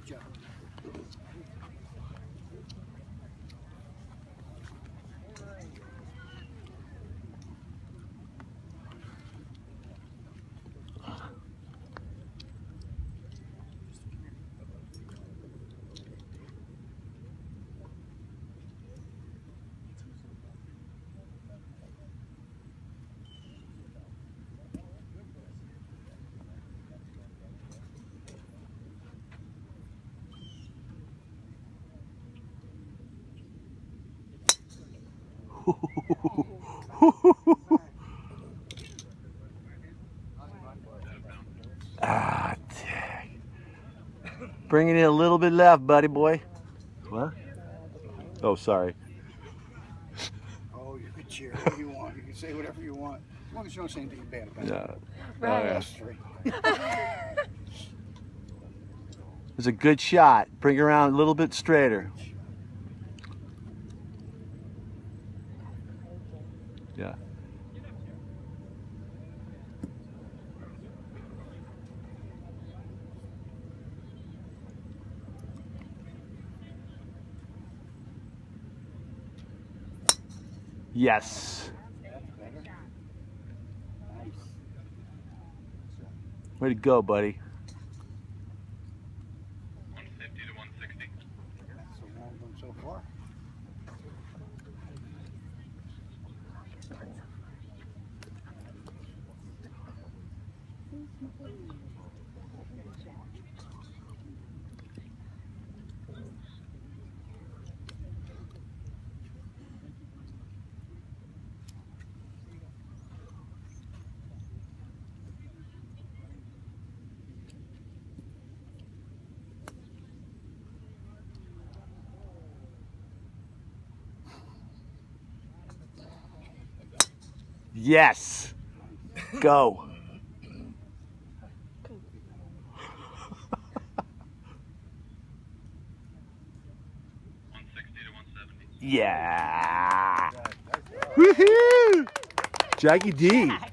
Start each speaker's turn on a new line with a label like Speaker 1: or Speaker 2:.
Speaker 1: job.
Speaker 2: Ah, dang. Bringing it a little bit left, buddy boy. What? Oh, sorry.
Speaker 1: Oh, you can cheer if you want. You can say whatever you want. As long as you don't say anything bad about it.
Speaker 2: Yeah.
Speaker 3: Right.
Speaker 1: That's three.
Speaker 2: It's a good shot. Bring it around a little bit straighter. Yeah. Yes.
Speaker 1: That's better. Nice.
Speaker 2: Way to go, buddy.
Speaker 4: 150 to 160.
Speaker 1: That's a long one so far.
Speaker 2: Yes. Go.
Speaker 4: 160 to 170.
Speaker 2: Yeah. Woohoo! Jackie D.